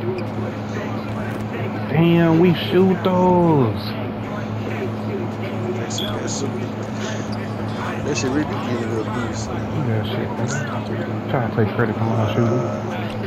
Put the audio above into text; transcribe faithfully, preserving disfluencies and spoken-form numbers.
Damn, we shoot those. That shit, that shit, that shit really give it a boost. Look at that shit, man. Trying to play Credit Come on shooting.